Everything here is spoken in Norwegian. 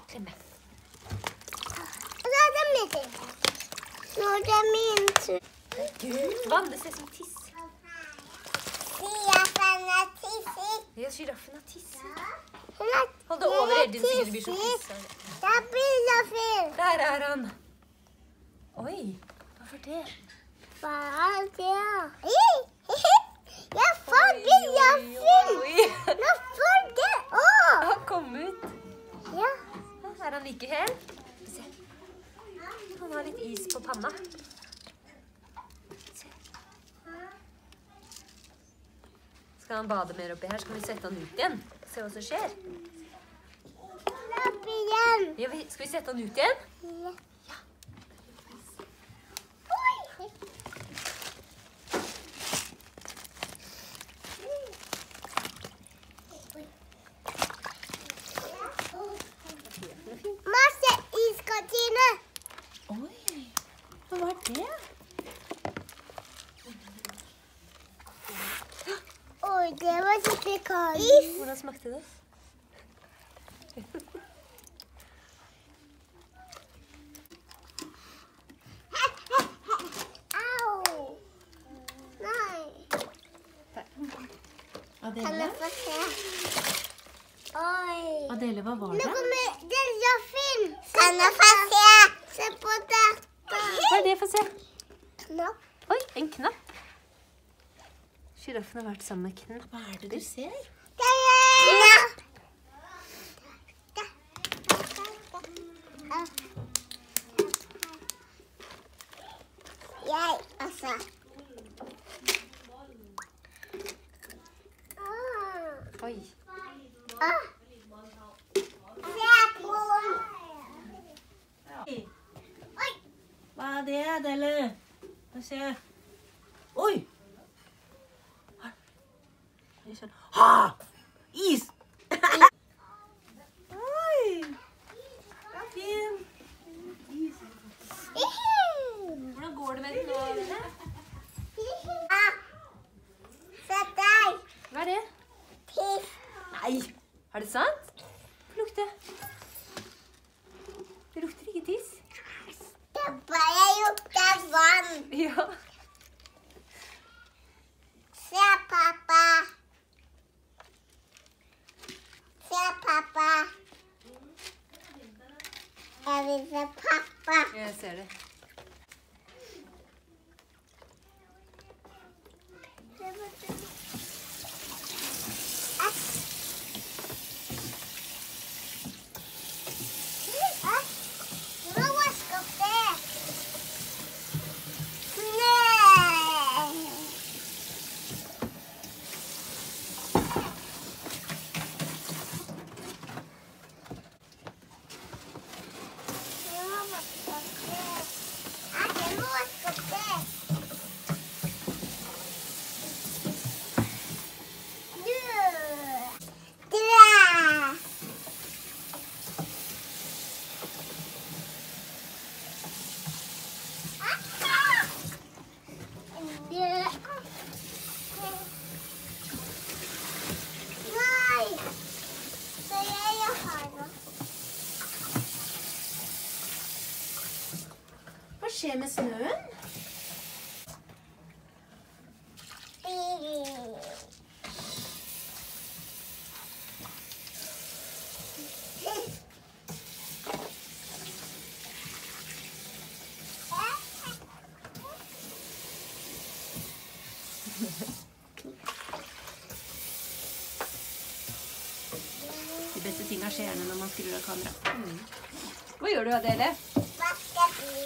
Klemme. Og så er det min tur. Nå er det min tur. Vann, det ser ut som tiss. Giraffen har tisset. Ja, giraffen har tisset. Hun har Hold det over Edin, så ikke det blir så tisset. tiss. Det er Billafinn. Der er han. Oi, hva var det? Hva er det? Jeg får Billafinn. Jeg får det også. Han kom ut. Ja. Er han like hel? Se. Han har litt is på panna. Se. Skal han bade mer oppi her? Skal vi sette han ut igjen? Se hva som skjer. Opp igjen. Ja, skal vi sette han ut igjen? Ja. Masse iskantine. Oi, hva var det? Oi, det var skikkelig kald. Is. Hvordan smakte det? Au. Nei. Kan jeg få se? Oi. Adele, hva var Nå det? kommer Billafinn. Kan jeg få se? Se på dette. Hva er det? Få se. Knapp. Oi, en knapp. Giraffen har vært sammen med knapp. Hva er det du ser? Det er knapp. Jeg, altså. Oi. Hva er det, Adele? Få se. Oi! Ha! Is! Oi! Det er fin. Hvordan går det med den nå, Adele? Sett deg. Hva er det? Tiss. Nei! Er det sant? Få lukte. Det lukter ikke tiss. Det bare lukter vann. Ja. Se, pappa. Se, pappa. Jeg vil se pappa. Jeg ser det. Du må vaske opp det. Nei. Du må vaske opp det. Jeg må vaske opp det. Hva skjer med snøen? De beste tingene skjer når man skrur av kamera. Hva gjør du, Adele?